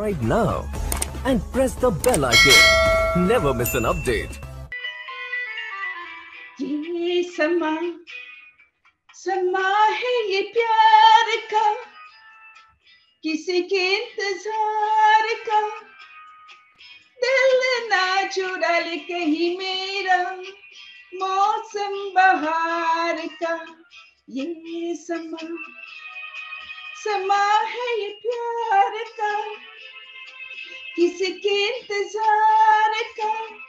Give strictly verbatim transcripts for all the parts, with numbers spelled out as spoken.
Subscribe now and press the bell icon. Never miss an update. ये समा समा है ये प्यार का, किसी के इंतजार का, दिल ना चुरा ले कहीं मेरा मौसम बहार का। ये समा समा है ये प्यार का, किसी के इंतजार का,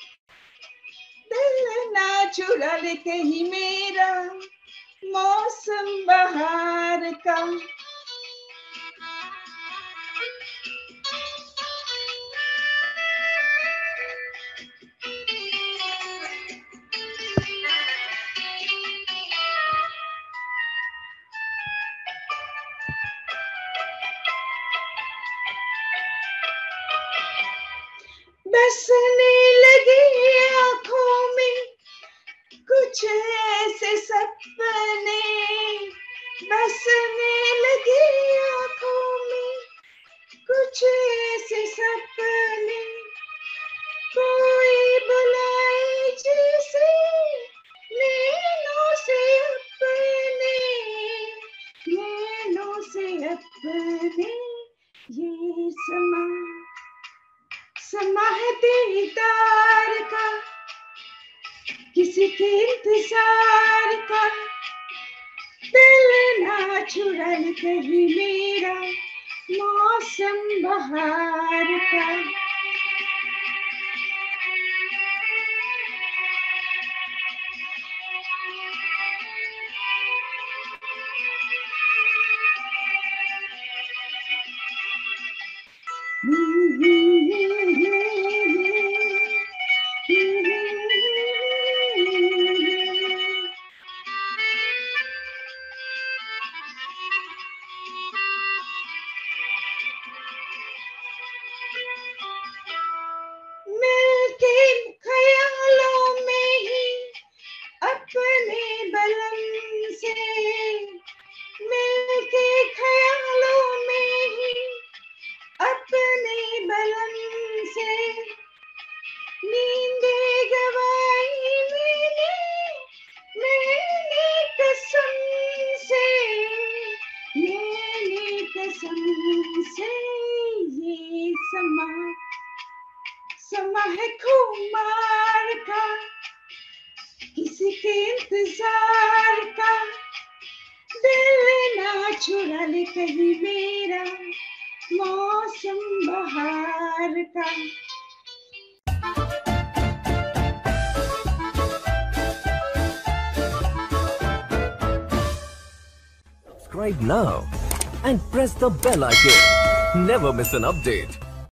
दिल ना चुरा ले कहीं मेरा मौसम बहार का। बसने लगे आँखों में कुछ ऐसे सपने, बसने लगे आँखों में कुछ ऐसे सपने, कोई बुलाए जैसे नैनों से अपने, नैनों से अपने। ये समा समा है दीदार का, किसी के इंतजार का, दिल ना चुरा ले कहीं मेरा मौसम बहार का। मिलके ख्यालों में ही अपने बलम से, मिलके ख्यालों में ही अपने बलम से, नींदे गवाई मैंने मैंने कसम से, मैंने कसम से। ये समा समा है खुमार का, किसी के इंतजार का, दिल ना चुरा ले कहीं मेरा मौसम बहार का। Subscribe now and press the bell icon. Never miss an update.